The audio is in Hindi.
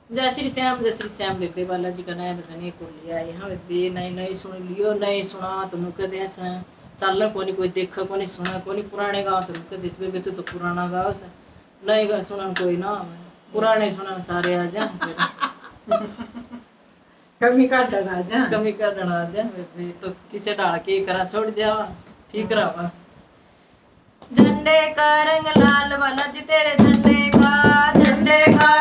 जय श्री श्याम बेबे बालाजी का नया भजन एक और लिया है। हाँ बेबे नहीं नहीं सुन लियो, नहीं सुना तो मुझे देस चल कोनी कोई देखा कोनी सुना कोनी पुराने गाँव तो मुझे देश बेबे तो पुराना गाँव से नहीं गा सुनन कोई ना पुराने सुनन सारे आ जा कमी कर डरा जा बेबे तो किसे डाल के करा छोड़ जा ठीक रहा। झंडे का रंग लाल बालाजी तेरे झंडे का